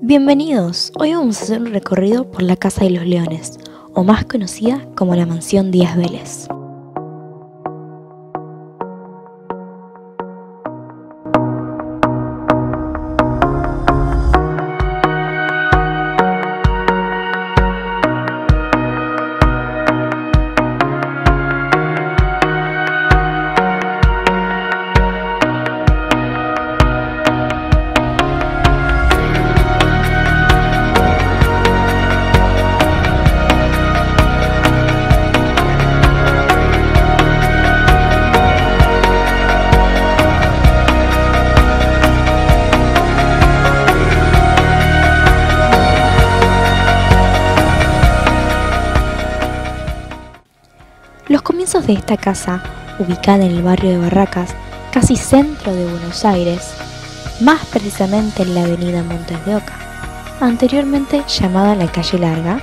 Bienvenidos, hoy vamos a hacer un recorrido por la Casa de los Leones, o más conocida como la Mansión Díaz Vélez. Los comienzos de esta casa, ubicada en el barrio de Barracas, casi centro de Buenos Aires, más precisamente en la avenida Montes de Oca, anteriormente llamada la Calle Larga,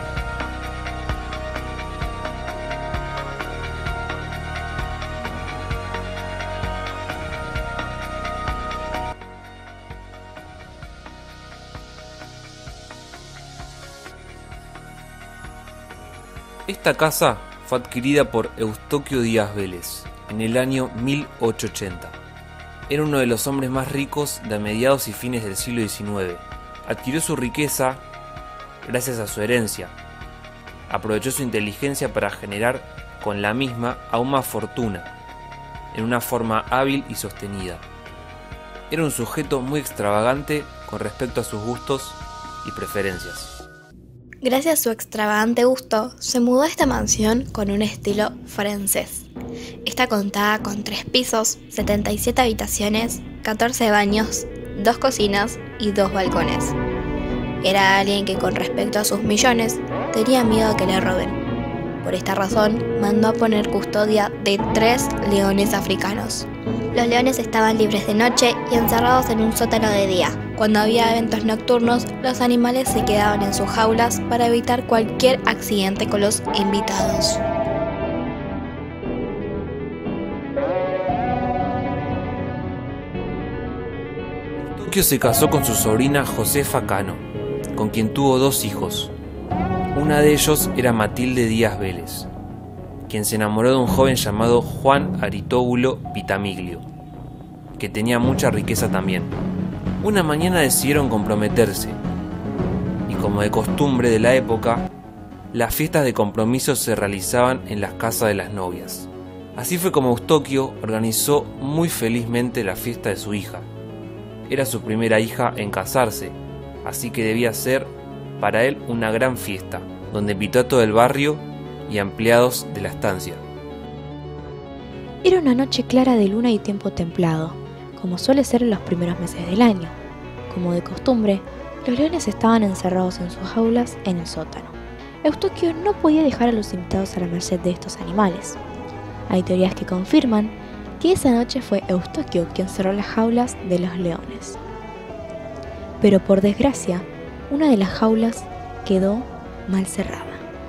Esta casa fue adquirida por Eustoquio Díaz Vélez en el año 1880. Era uno de los hombres más ricos de mediados y fines del siglo XIX. Adquirió su riqueza gracias a su herencia. Aprovechó su inteligencia para generar con la misma aún más fortuna, en una forma hábil y sostenida. Era un sujeto muy extravagante con respecto a sus gustos y preferencias. Gracias a su extravagante gusto, se mudó a esta mansión con un estilo francés. Esta contaba con 3 pisos, 77 habitaciones, 14 baños, 2 cocinas y 2 balcones. Era alguien que con respecto a sus millones tenía miedo a que le roben. Por esta razón, mandó a poner custodia de 3 leones africanos. Los leones estaban libres de noche y encerrados en un sótano de día. Cuando había eventos nocturnos, los animales se quedaban en sus jaulas para evitar cualquier accidente con los invitados. Eustoquio se casó con su sobrina Josefa Cano, con quien tuvo 2 hijos. Una de ellos era Matilde Díaz Vélez, quien se enamoró de un joven llamado Juan Aristóbulo Vitamiglio, que tenía mucha riqueza también. Una mañana decidieron comprometerse, y como de costumbre de la época, las fiestas de compromiso se realizaban en las casas de las novias. Así fue como Eustoquio organizó muy felizmente la fiesta de su hija. Era su primera hija en casarse, así que debía ser para él una gran fiesta, donde invitó a todo el barrio y a empleados de la estancia. Era una noche clara de luna y tiempo templado, como suele ser en los primeros meses del año. Como de costumbre, los leones estaban encerrados en sus jaulas en el sótano. Eustoquio no podía dejar a los invitados a la merced de estos animales. Hay teorías que confirman que esa noche fue Eustoquio quien cerró las jaulas de los leones. Pero por desgracia, una de las jaulas quedó mal cerrada.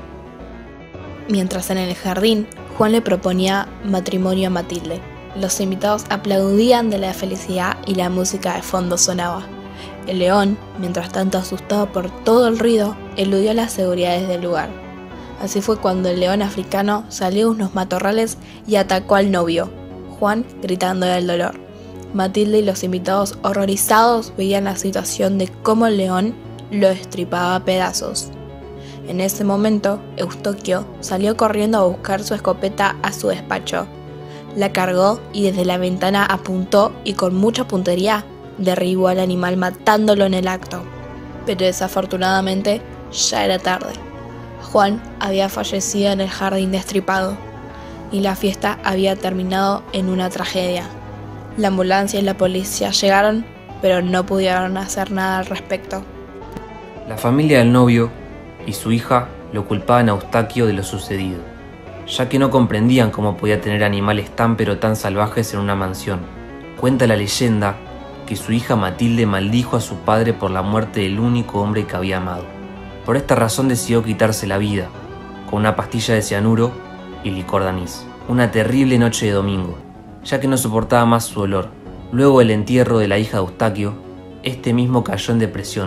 Mientras en el jardín, Juan le proponía matrimonio a Matilde. Los invitados aplaudían de la felicidad y la música de fondo sonaba. El león, mientras tanto asustado por todo el ruido, eludió las seguridades del lugar. Así fue cuando el león africano salió de unos matorrales y atacó al novio, Juan gritando del dolor. Matilde y los invitados horrorizados veían la situación de cómo el león lo destripaba a pedazos. En ese momento, Eustoquio salió corriendo a buscar su escopeta a su despacho. La cargó y desde la ventana apuntó y con mucha puntería derribó al animal matándolo en el acto. Pero desafortunadamente ya era tarde. Juan había fallecido en el jardín destripado y la fiesta había terminado en una tragedia. La ambulancia y la policía llegaron, pero no pudieron hacer nada al respecto. La familia del novio y su hija lo culpaban a Eustoquio de lo sucedido, ya que no comprendían cómo podía tener animales tan pero tan salvajes en una mansión. Cuenta la leyenda que su hija Matilde maldijo a su padre por la muerte del único hombre que había amado. Por esta razón decidió quitarse la vida, con una pastilla de cianuro y licor de anís. Una terrible noche de domingo, ya que no soportaba más su dolor. Luego del entierro de la hija de Eustoquio, este mismo cayó en depresión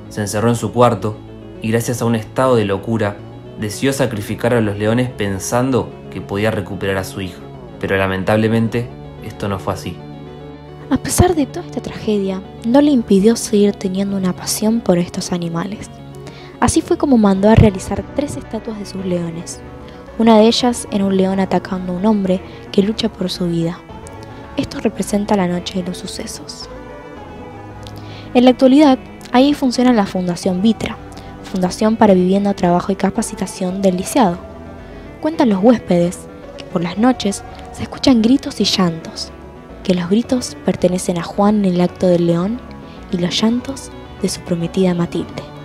Se encerró en su cuarto y gracias a un estado de locura decidió sacrificar a los leones pensando que podía recuperar a su hijo. Pero lamentablemente esto no fue así. A pesar de toda esta tragedia, no le impidió seguir teniendo una pasión por estos animales. Así fue como mandó a realizar 3 estatuas de sus leones. Una de ellas era un león atacando a un hombre que lucha por su vida. Esto representa la noche de los sucesos. En la actualidad, ahí funciona la Fundación Vitra, Fundación para Vivienda, Trabajo y Capacitación del Lisiado. Cuentan los huéspedes que por las noches se escuchan gritos y llantos, que los gritos pertenecen a Juan en el acto del león y los llantos de su prometida Matilde.